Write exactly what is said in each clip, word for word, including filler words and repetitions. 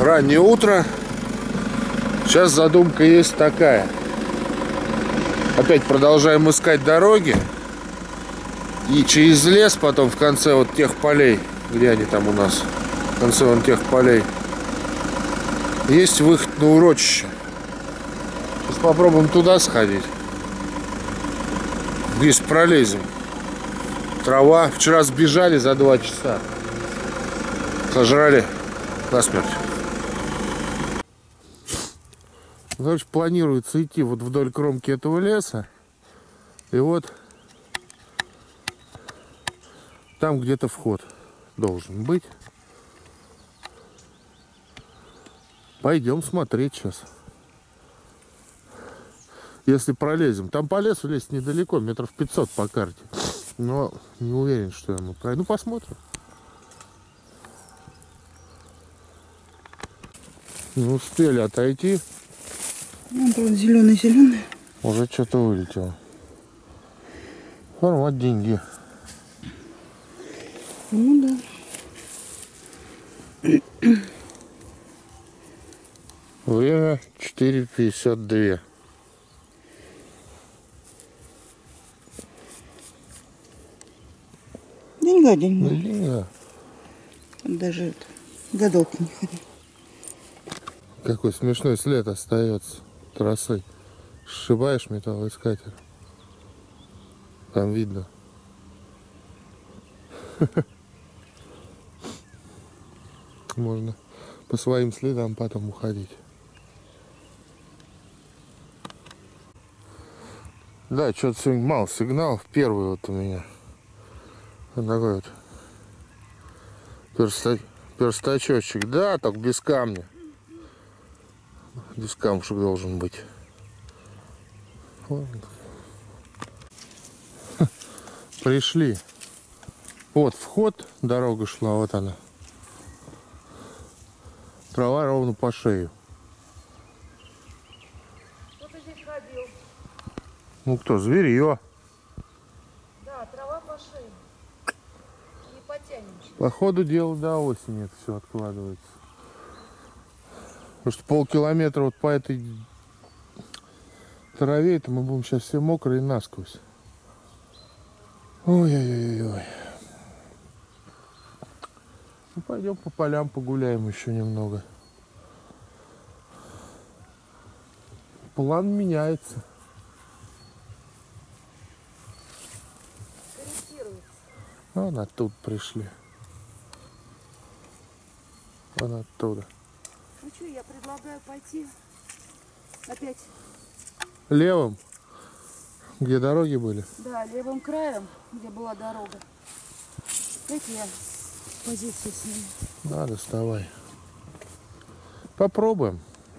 Раннее утро. Сейчас задумка есть такая. Опять продолжаем искать дороги. И через лес потом в конце вот тех полей, где они там у нас, в конце вон тех полей, есть выход на урочище. Сейчас попробуем туда сходить. Здесь пролезем. Трава. Вчера сбежали за два часа. Сожрали насмерть. Короче, планируется идти вот вдоль кромки этого леса. И вот там где-то вход должен быть. Пойдем смотреть сейчас. Если пролезем. Там по лесу лезть недалеко, метров пятьсот по карте. Но не уверен, что мы пройдем. Ну, посмотрим. Не успели отойти. Ну, вот зеленый-зеленый. Уже что-то вылетело. Вот деньги. Ну да. Время четыре пятьдесят два. Деньга, деньга. Деньга. Даже это, гадалка не ходи. Какой смешной след остается трассы. Сшибаешь металлоискатель. Там видно. Можно по своим следам потом уходить. Да, что-то сегодня мало сигналов. Первый вот у меня. Вот такой вот перста... перстачочек. Да, так без камня. Без камушек должен быть. Вот. Пришли. Вот вход, дорога шла, вот она. Трава ровно по шею. Кто-то здесь ходил. Ну кто, зверье. Да, трава по шее. Не потянешь. По ходу дела до осени это все откладывается. Потому что полкилометра вот по этой траве, это мы будем сейчас все мокрые насквозь. Ой-ой-ой-ой. Ну, пойдем по полям погуляем еще немного. План меняется. Корректируется. Вон оттуда пришли. Вон оттуда. Ну что, я предлагаю пойти опять. Левым? Где дороги были? Да, левым краем, где была дорога. Дайте я позицию сниму. Да, доставай. Попробуем.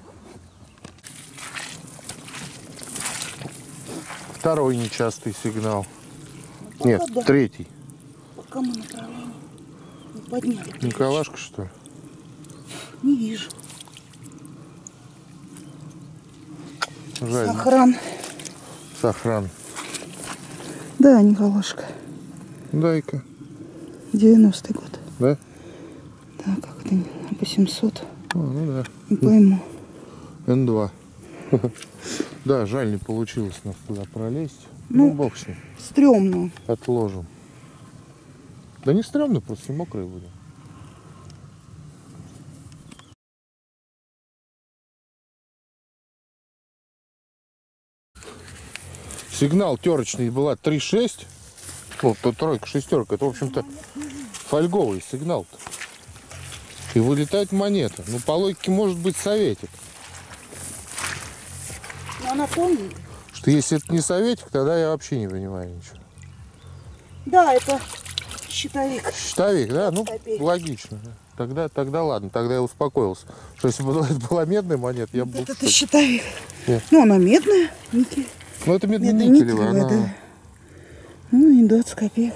Второй нечастый сигнал. Пока Нет, да. третий. Пока мы направление не подняли. Николашка, что ли? Не вижу. Жаль. Сохран. Сохран. Да, Николашка. Дай-ка. девяностый год. Да? Да, как-то восемьсот. А, ну да. Не пойму. эн два. Да, жаль, не получилось нас туда пролезть. Ну, Ну, бог с ним. Стрёмно. Отложим. Да не стрёмно, просто мокрые будем. Сигнал терочный была три шесть. Вот, тут тройка, шестерка. Это, в общем-то, фольговый сигнал-то. И вылетает монета. Ну, по логике, может быть советик. Но она тоненькая. Что если это не советик, тогда я вообще не понимаю ничего. Да, это щитовик. Щитовик, да? Ну, Копейки. логично. Тогда, тогда ладно, тогда я успокоился. Что если бы это была медная монета, я бы... Вот это щитовик. Нет. Ну, она медная. Никель. Ну, это Это медно-никелевая, никелевая, она... да. Ну, и двадцать копеек.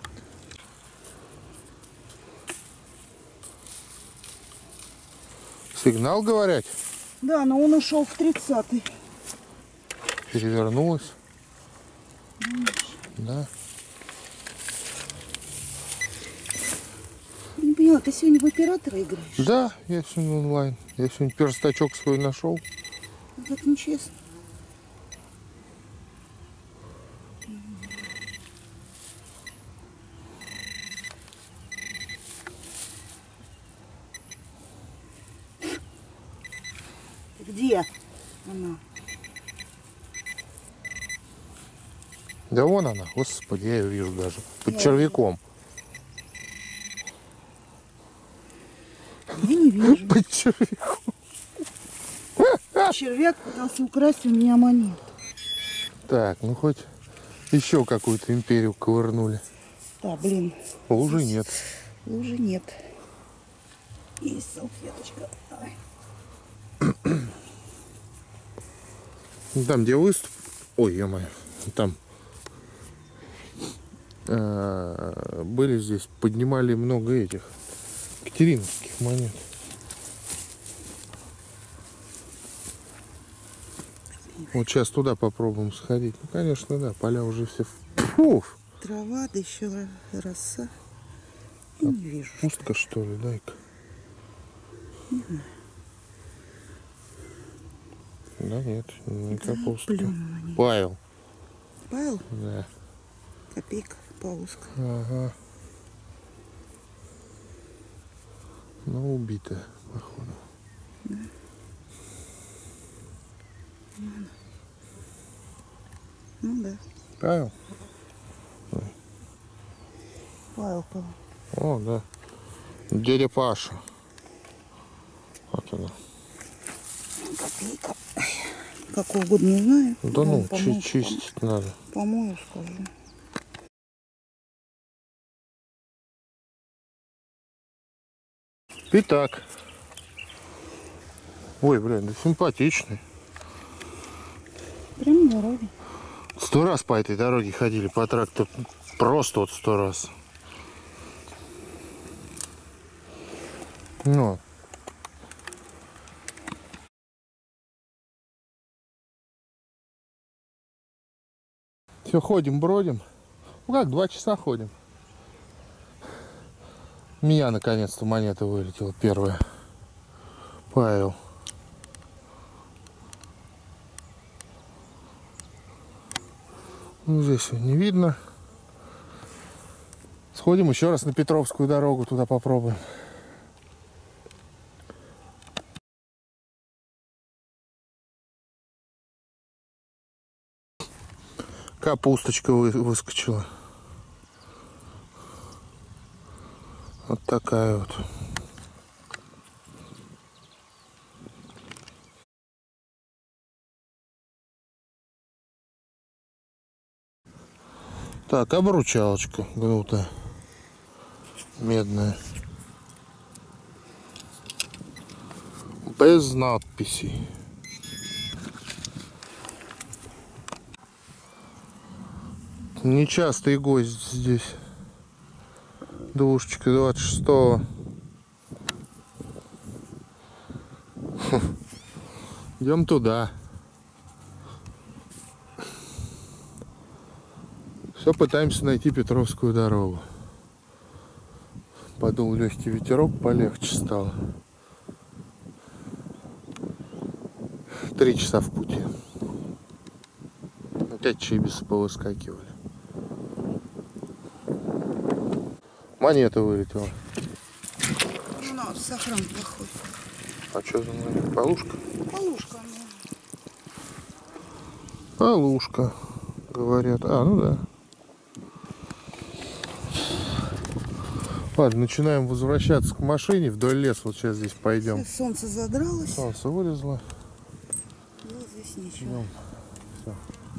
Сигнал, говорят, Да, но он ушел в тридцатый. перевернулась. Да. Не поняла, ты сегодня в оператора играешь? Да, я сегодня онлайн. Я сегодня перстачок свой нашел. Так нечестно. Где она? Да вон она, господи, я ее вижу даже. Под червяком. Я не вижу. Под червяком. Червяк пытался украсть у меня монет. Так, ну хоть еще какую-то империю ковырнули. Да, блин. Лужи нет. Лужи нет. Есть салфеточка. Давай. Там, где выступ... Ой, ё-моё. Там а, были здесь, поднимали много этих катериновских монет. Вот сейчас туда попробуем сходить. Ну, конечно, да, поля уже все... Фу! Трава, да еще роса. Я не вижу. Пустка, что ли, дай-ка. Не знаю. Да нет, не Да, капуста. блин, Павел. Павел? Да. Копейка, пауска. Ага. Ну, убитая, походу. Да. Ну да. Павел? Павел, Павел. О, да. Дядя Паша. Вот она. Копейка. Как угодно, не знаю. Да ну, Помою, чи чистить пом... надо. Помою, скажу. Итак. Ой, блин, да симпатичный. Прямо на дороге. Сто раз по этой дороге ходили, по тракту. Просто вот сто раз. Ну. Все, ходим, бродим. Ну как, два часа ходим. У меня наконец-то монета вылетела первая. Павел. Ну, здесь не видно. Сходим еще раз на Петровскую дорогу, туда попробуем. Капусточка вы, выскочила. Вот такая вот. Так, обручалочка гнутая, медная, без надписей. Нечастый гость здесь. Двушечка двадцать шестого. Идем туда. Все пытаемся найти Петровскую дорогу. Подул легкий ветерок, полегче стало. Три часа в пути. Опять чибисы повыскакивали. Монета вылетела. Ну, на, сохран плохой. А что за монета? Полушка? Полушка, ну. Полушка, говорят. А, ну да. Ладно, начинаем возвращаться к машине. Вдоль леса вот сейчас здесь пойдем. Сейчас солнце задралось. Солнце вылезло. Вот здесь ничего. Все.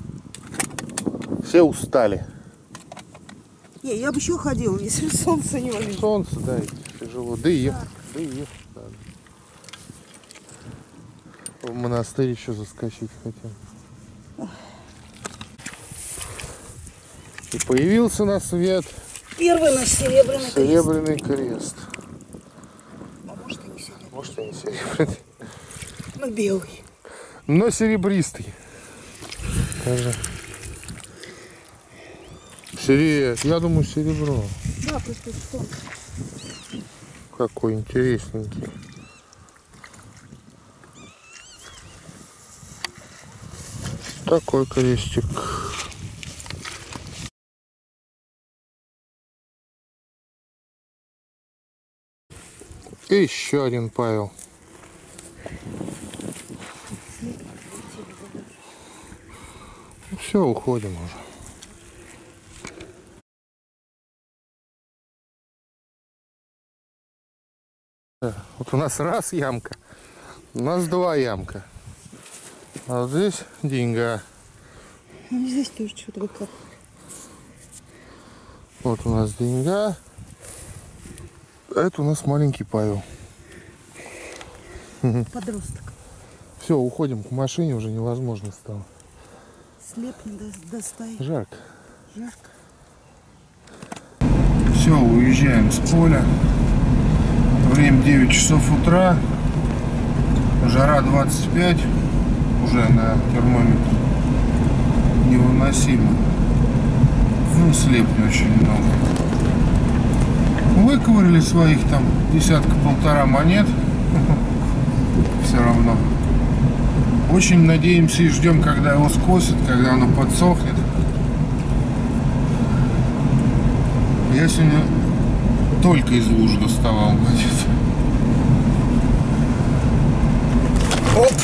Все устали. Не, я бы еще ходила, если солнце не валит. Солнце, да, тяжело. Да и ехать. Да и ехать надо. В монастырь еще заскочить хотим. И появился на свет Первый наш серебряный крест. серебряный крест. А может и не серебряный. Может и не серебряный. Но белый. Но серебристый. Даже. Сере... Я думаю, серебро. Да, просто солнце. Какой интересненький. Такой крестик. И еще один Павел. Все, уходим уже. Вот у нас раз ямка, у нас два ямка. А вот здесь деньга. Ну, здесь тоже что-то выкапывают. Вот у нас деньга. Это у нас маленький Павел. Подросток. Все, уходим к машине, уже невозможно стало. Слепни, достай. Жарко. Жарко. Все, уезжаем с поля. Время девять часов утра. Жара двадцать пять. Уже на термометре. Невыносимо. Ну, слепни очень много. Выковырили своих там десятка-полтора монет. Все равно. Очень надеемся и ждем, когда его скосят, когда оно подсохнет. Я сегодня только из луж доставал монет. Оп!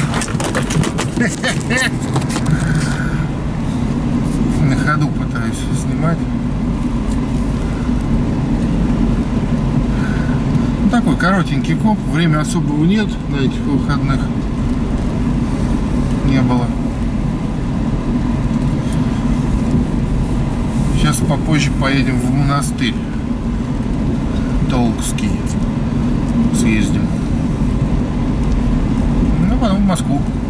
На ходу пытаюсь снимать. Ну, такой коротенький коп. Времени особого нет на этих выходных. Не было. Сейчас попозже поедем в монастырь Толкский. Съездим. Ну, потом в Москву.